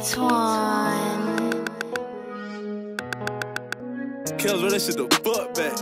Twan. Kels, run that shit the fuck back.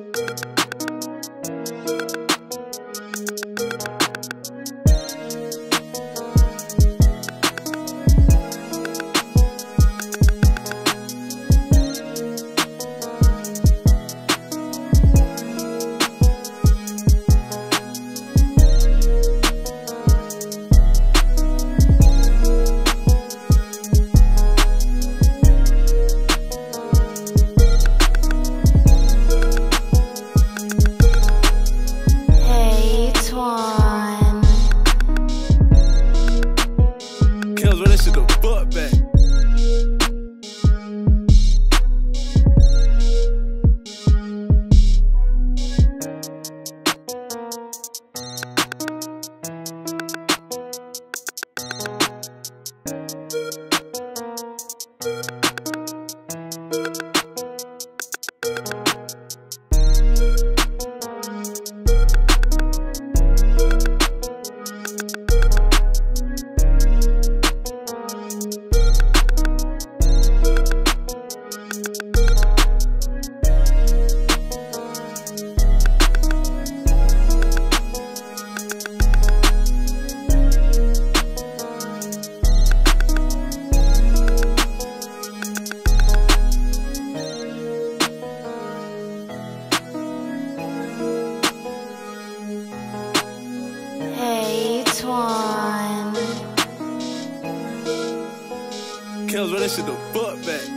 Kels, run that shit the fuck back. Twan. Kels, run that shit the fuck back.